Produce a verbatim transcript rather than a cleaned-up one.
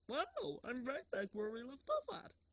Wow, I'm right back where we left off at.